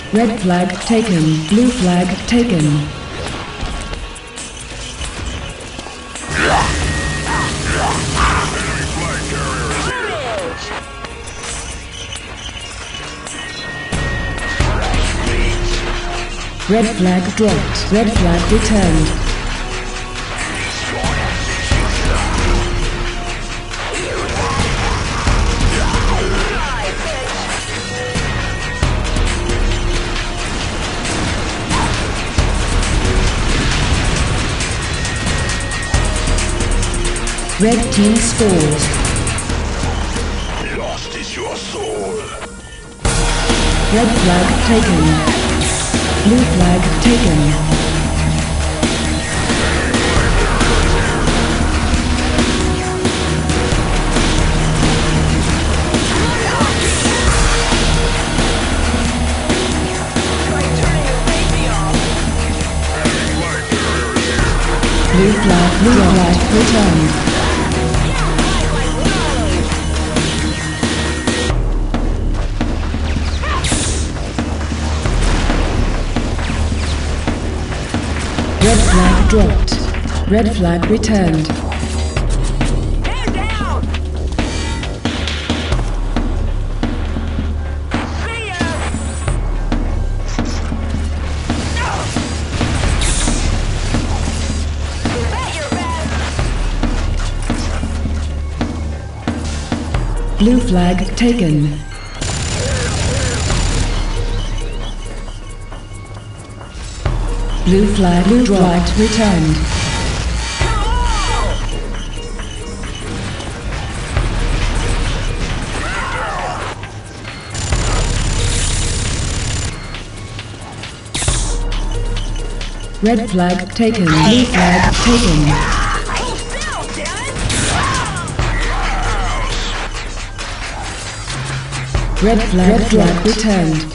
Red flag taken. Blue flag taken. Red flag dropped. Red flag returned. Red team scores. Lost is your soul. Red flag taken. Blue flag taken. Blue flag returned. Red flag dropped. Red flag returned. Man down! See ya! Bet you're bad. Blue flag taken. Blue flag dropped returned. Red flag taken. Blue flag taken. Hold still, damn it! Red flag returned.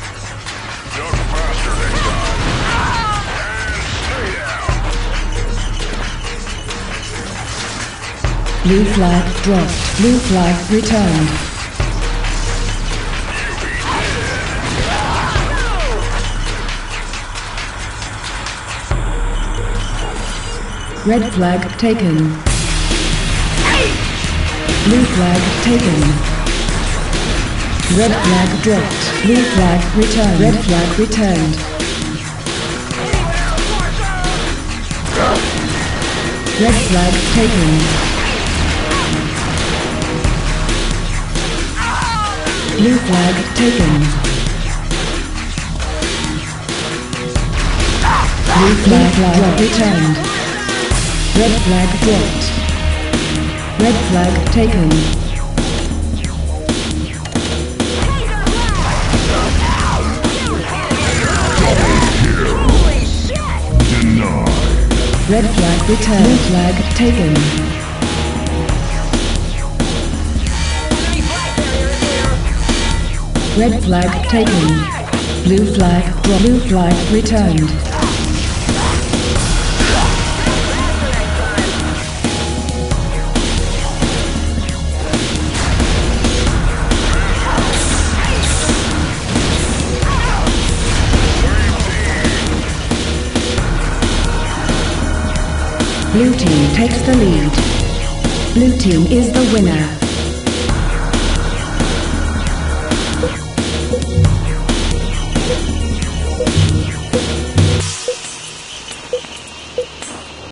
Blue flag dropped. Blue flag returned. Red flag taken. Blue flag taken. Red flag dropped. Blue flag returned. Red flag returned. Red flag taken. Blue flag taken. Blue flag returned. Red flag dropped. Red flag taken. Holy shit! Denied. Red flag returned. Blue flag taken. Enemy flag carrier is here! Red flag taken. Blue flag dropped. Blue flag returned. Blue team takes the lead. Blue team is the winner.